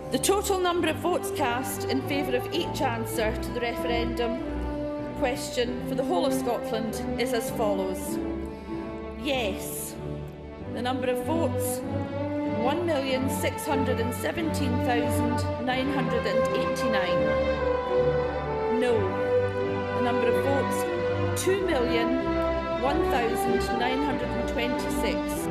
The total number of votes cast in favour of each answer to the referendum question for the whole of Scotland is as follows. Yes, the number of votes 1,617,989. No, the number of votes 2,001,926.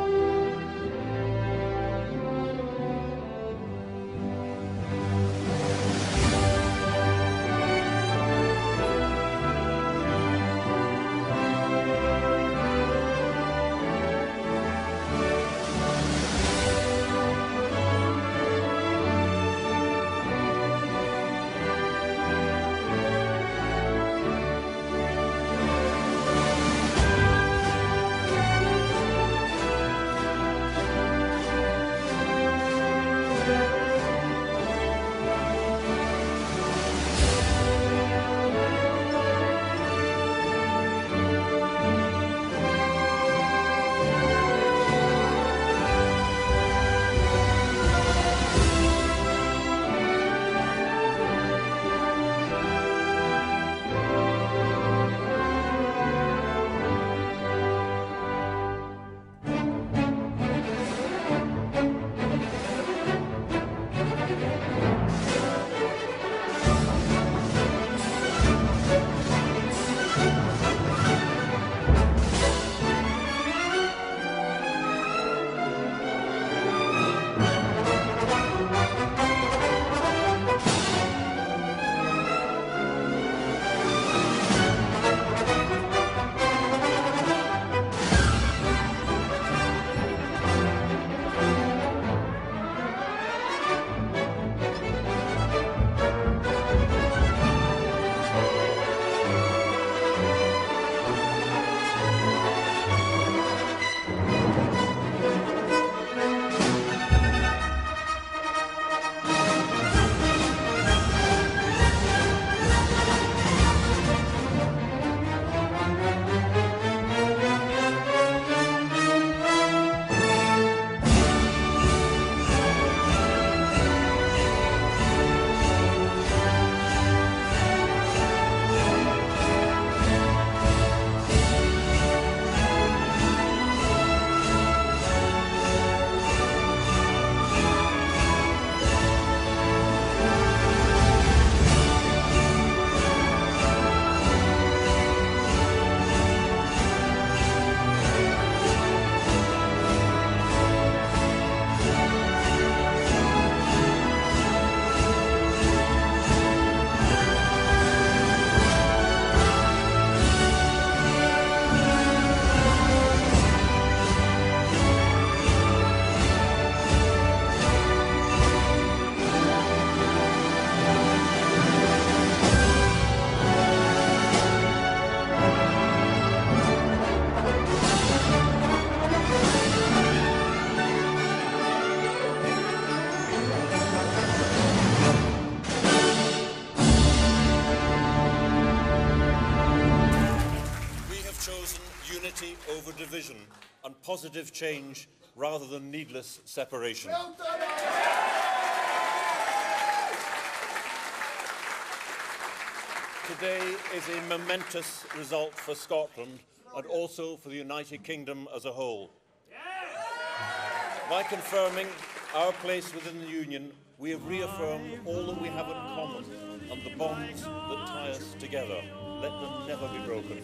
Unity over division and positive change rather than needless separation. Today is a momentous result for Scotland and also for the United Kingdom as a whole. By confirming our place within the Union, we have reaffirmed all that we have in common and the bonds that tie us together. Let them never be broken.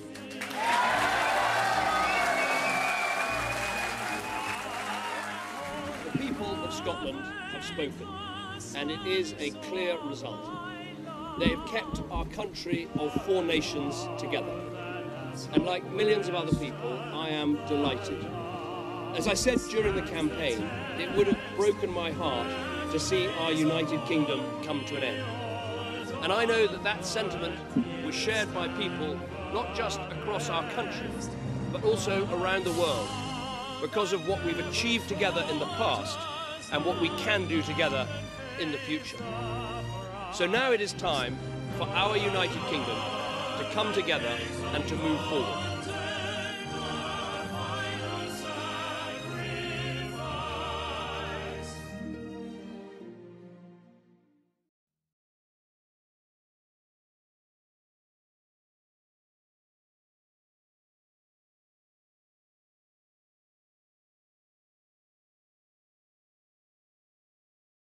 The people of Scotland have spoken, and it is a clear result. They have kept our country of four nations together. And like millions of other people, I am delighted. As I said during the campaign, it would have broken my heart to see our United Kingdom come to an end. And I know that that sentiment was shared by people not just across our country, but also around the world, because of what we've achieved together in the past and what we can do together in the future. So now it is time for our United Kingdom to come together and to move forward.